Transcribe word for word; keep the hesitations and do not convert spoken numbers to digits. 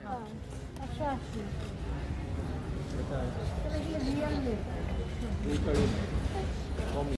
একশো আশি। এটা তাহলে এগুলো রিয়েল নেই। এই